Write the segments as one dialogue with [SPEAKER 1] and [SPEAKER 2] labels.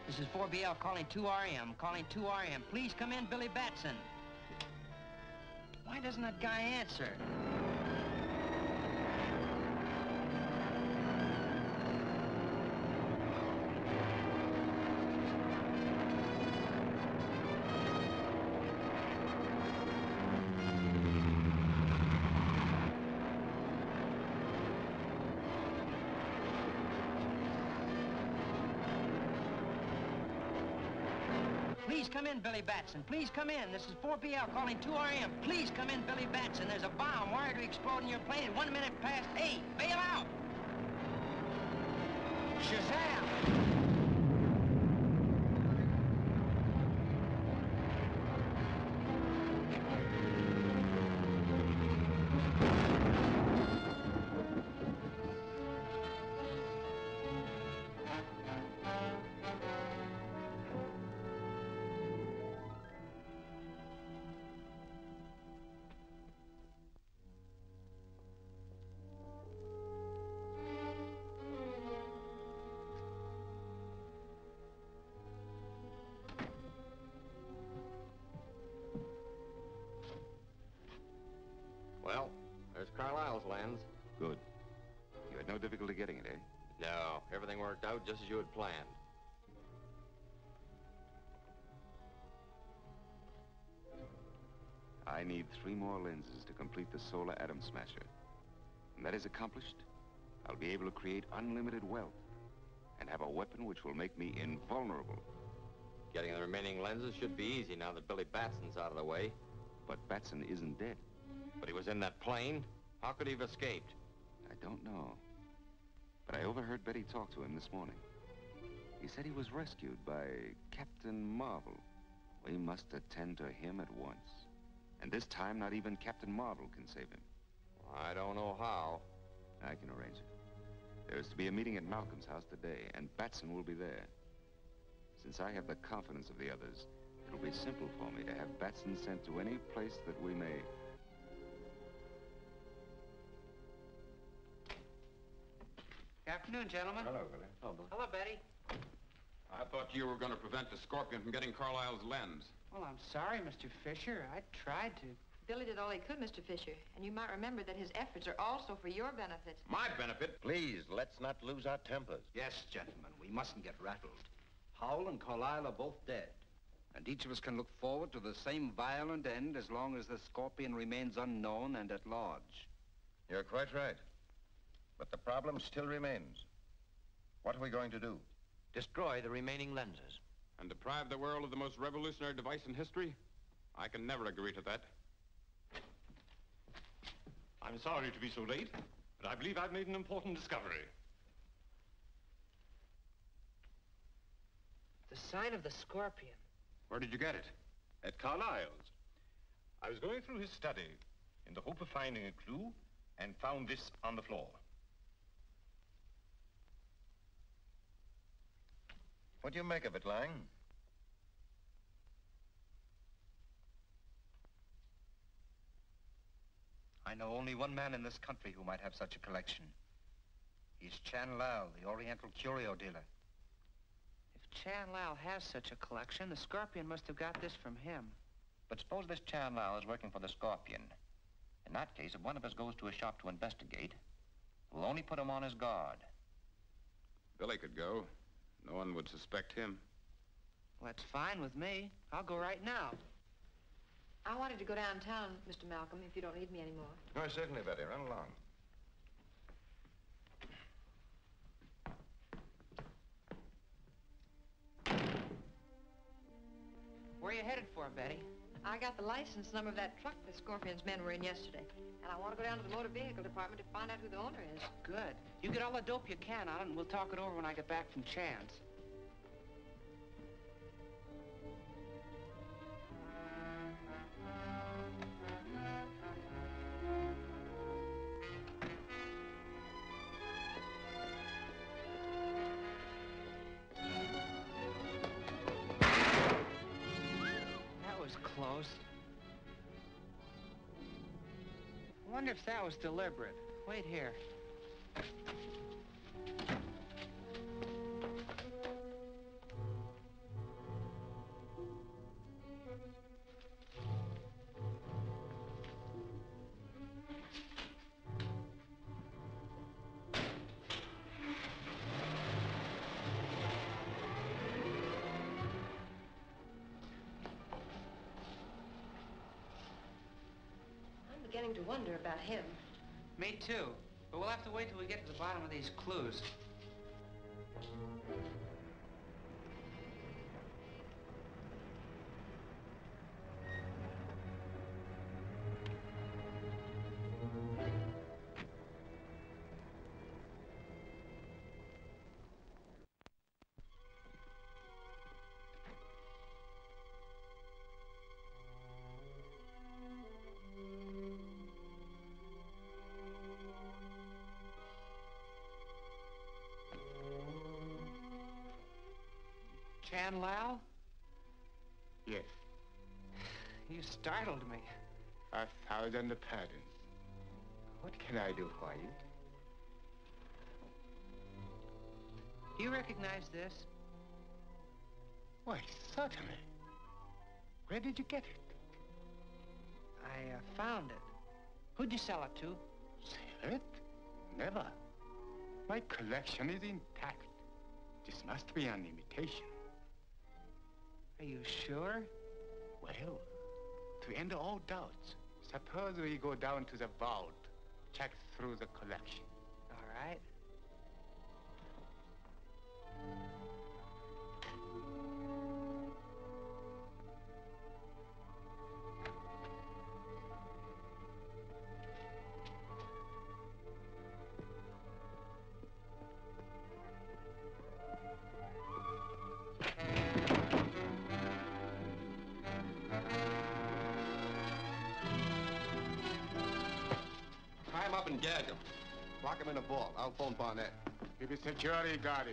[SPEAKER 1] This is 4BL calling 2RM, calling 2RM. Please come in, Billy Batson. Why doesn't that guy answer? Please come in, Billy Batson. Please come in. This is 4BL calling 2RM. Please come in, Billy Batson. There's a bomb wired to explode in your plane at 1 minute past 8. Bail out! Shazam!
[SPEAKER 2] Well, there's Carlisle's lens.
[SPEAKER 3] Good. You had no difficulty getting it, eh?
[SPEAKER 2] No, everything worked out just as you had planned.
[SPEAKER 3] I need 3 more lenses to complete the solar atom smasher. When that is accomplished, I'll be able to create unlimited wealth and have a weapon which will make me invulnerable.
[SPEAKER 2] Getting the remaining lenses should be easy now that Billy Batson's out of the way.
[SPEAKER 3] But Batson isn't dead.
[SPEAKER 2] But he was in that plane. How could he have escaped?
[SPEAKER 3] I don't know. But I overheard Betty talk to him this morning. He said he was rescued by Captain Marvel. We must attend to him at once. And this time, not even Captain Marvel can save him.
[SPEAKER 2] I don't know how.
[SPEAKER 3] I can arrange it. There is to be a meeting at Malcolm's house today, and Batson will be there. Since I have the confidence of the others, it'll be simple for me to have Batson sent to any place that we may.
[SPEAKER 1] Good afternoon, gentlemen.
[SPEAKER 4] Hello, Billy.
[SPEAKER 2] Oh, Billy.
[SPEAKER 1] Hello, Betty.
[SPEAKER 4] I thought you were going to prevent the Scorpion from getting Carlisle's lens.
[SPEAKER 1] Well, I'm sorry, Mr. Fisher. I tried to.
[SPEAKER 5] Billy did all he could, Mr. Fisher, and you might remember that his efforts are also for your benefit.
[SPEAKER 4] My benefit?
[SPEAKER 6] Please, let's not lose our tempers.
[SPEAKER 7] Yes, gentlemen, we mustn't get rattled. Howell and Carlisle are both dead. And each of us can look forward to the same violent end as long as the Scorpion remains unknown and at large.
[SPEAKER 6] You're quite right. But the problem still remains. What are we going to do?
[SPEAKER 2] Destroy the remaining lenses.
[SPEAKER 4] And deprive the world of the most revolutionary device in history? I can never agree to that.
[SPEAKER 8] I'm sorry to be so late, but I believe I've made an important discovery.
[SPEAKER 1] The sign of the Scorpion.
[SPEAKER 4] Where did you get it?
[SPEAKER 8] At Carlisle's. I was going through his study in the hope of finding a clue and found this on the floor.
[SPEAKER 6] What do you make of it, Lang?
[SPEAKER 7] I know only one man in this country who might have such a collection. He's Chan Lao, the Oriental curio dealer.
[SPEAKER 1] If Chan Lao has such a collection, the Scorpion must have got this from him.
[SPEAKER 9] But suppose this Chan Lao is working for the Scorpion. In that case, if one of us goes to his shop to investigate, we'll only put him on his guard.
[SPEAKER 4] Billy could go. No one would suspect him.
[SPEAKER 1] Well, that's fine with me. I'll go right now.
[SPEAKER 5] I wanted to go downtown, Mr. Malcolm, if you don't need me anymore.
[SPEAKER 6] Oh, certainly, Betty. Run along.
[SPEAKER 1] Where are you headed for, Betty?
[SPEAKER 5] I got the license number of that truck the Scorpion's men were in yesterday. And I want to go down to the motor vehicle department to find out who the owner is.
[SPEAKER 1] Good. You get all the dope you can on it, and we'll talk it over when I get back from Chan's. Close. I wonder if that was deliberate. Wait here.
[SPEAKER 5] beginning to wonder about him.
[SPEAKER 7] Me too. But we'll have to wait till we get to the bottom of these clues. Chan Lao?
[SPEAKER 10] Yes.
[SPEAKER 7] You startled me.
[SPEAKER 10] 1,000 pardons. What can I do for you?
[SPEAKER 7] Do you recognize this?
[SPEAKER 10] Why, certainly. Where did you get it?
[SPEAKER 7] I found it. Who'd you sell it to?
[SPEAKER 10] Sell it? Never. My collection is intact. This must be an imitation.
[SPEAKER 7] Are you sure?
[SPEAKER 10] Well, to end all doubts, suppose we go down to the vault, check through the collection.
[SPEAKER 7] All right.
[SPEAKER 11] Tie him up and gag him. Lock him in a vault. I'll phone Barnett.
[SPEAKER 10] Keep it securely guarded.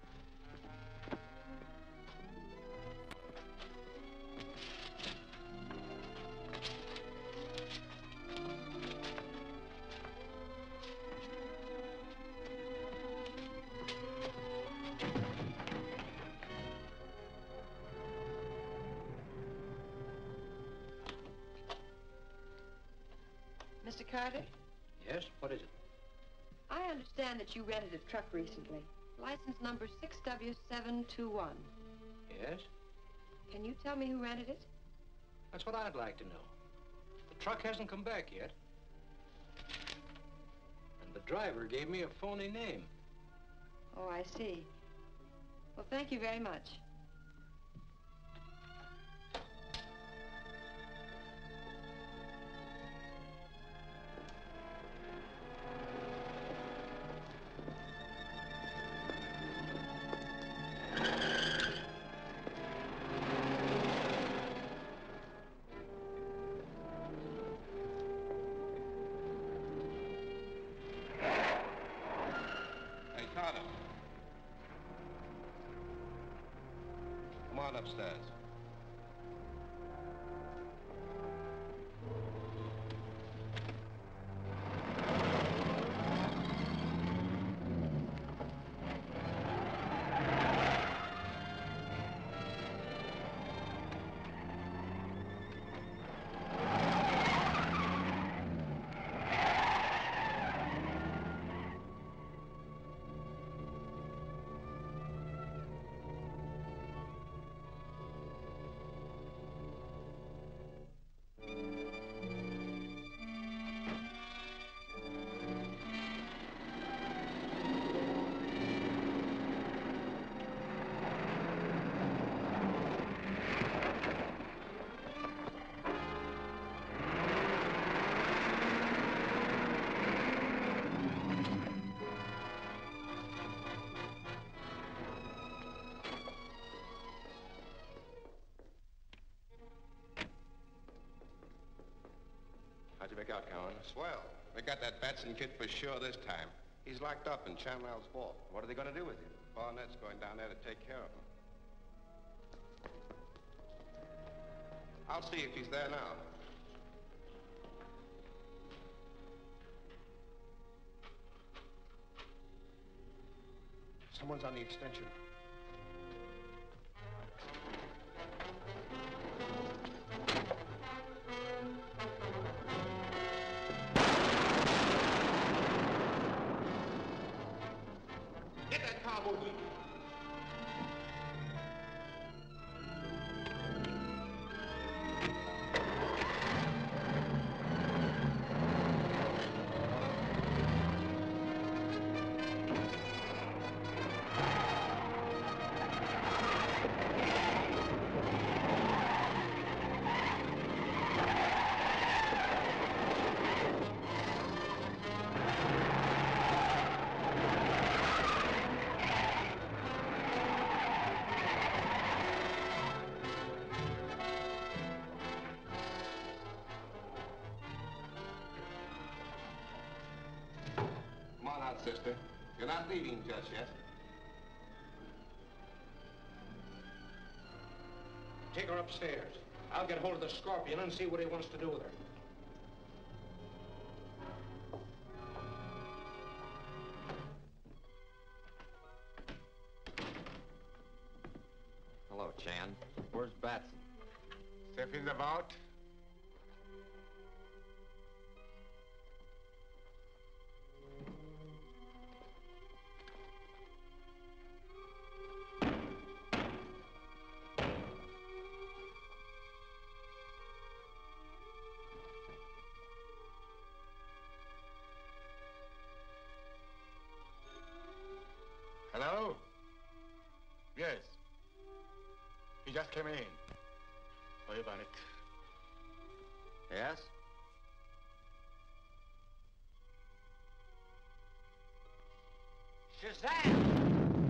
[SPEAKER 5] Mr. Carter,
[SPEAKER 7] Yes? What is it?
[SPEAKER 5] I understand that you rented a truck recently. License number 6W721.
[SPEAKER 7] Yes?
[SPEAKER 5] Can you tell me who rented it?
[SPEAKER 7] That's what I'd like to know. The truck hasn't come back yet. And the driver gave me a phony name.
[SPEAKER 5] Oh, I see. Well, thank you very much.
[SPEAKER 11] Hey, Carter. Come on upstairs.
[SPEAKER 2] How'd you make out, Cowan?
[SPEAKER 11] Swell. They got that Batson kid for sure this time. He's locked up in Chan Lao's vault.
[SPEAKER 2] What are they going to do with him?
[SPEAKER 11] Barnett's going down there to take care of him. I'll see if he's there now. Someone's on the extension. Get that car moving. sister. You're not leaving just yet.
[SPEAKER 12] Take her upstairs. I'll get hold of the Scorpion and see what he wants to do with her.
[SPEAKER 2] Hello, Chan. Where's Batson?
[SPEAKER 10] Step in the vault. Hello? Yes. He just came in. Sorry about it.
[SPEAKER 2] Yes?
[SPEAKER 1] Shazam!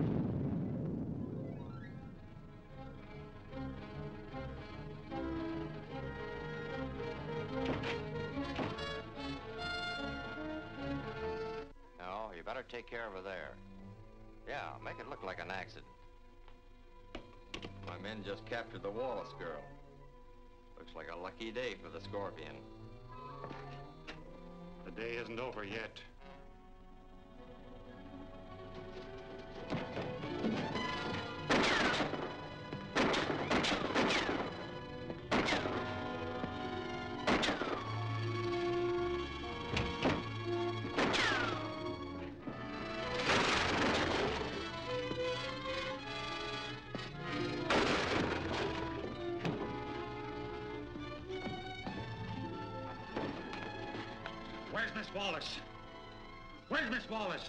[SPEAKER 2] No, you better take care of her there. Yeah, make it look like an accident. My men just captured the Wallace girl. Looks like a lucky day for the Scorpion.
[SPEAKER 8] The day isn't over yet.
[SPEAKER 12] Where's Miss Wallace? Where's Miss Wallace?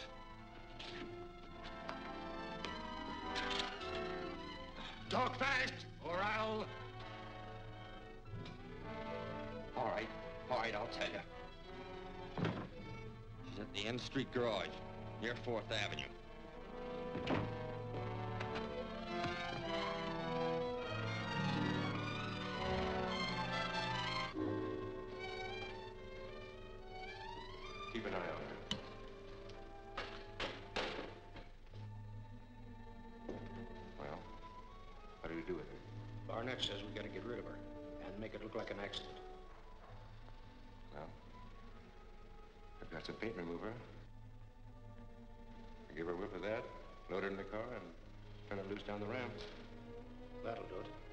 [SPEAKER 12] Talk fast, or I'll...
[SPEAKER 2] All right, I'll tell you. She's at the N Street garage, near 4th Avenue.
[SPEAKER 8] Keep an eye on her.
[SPEAKER 2] Well, what do we do with her?
[SPEAKER 12] Barnett says we gotta get rid of her and make it look like an accident.
[SPEAKER 8] Well, I've got some paint remover. I give her a whiff of that, load her in the car, and turn her loose down the ramp.
[SPEAKER 12] That'll do it.